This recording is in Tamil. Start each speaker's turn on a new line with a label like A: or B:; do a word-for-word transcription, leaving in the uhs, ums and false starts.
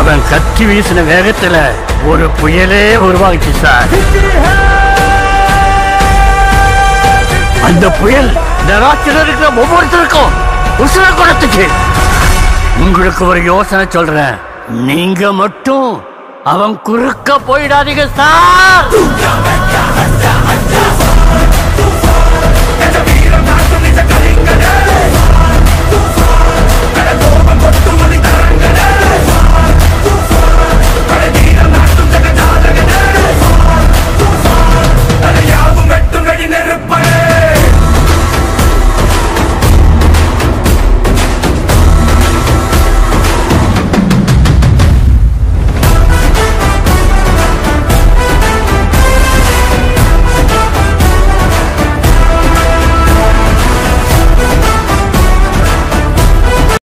A: அவன் கத்தி வீசின வேகத்துல ஒரு புயலே உருவாகிச்சு சார். அந்த புயல் நராட்சியில் இருக்கிற ஒவ்வொருத்தருக்கும் உசுர குணத்துக்கு. உங்களுக்கு ஒரு யோசனை சொல்றேன், நீங்க மட்டும் அவன் குறுக்க போயிடாதீங்க சார்.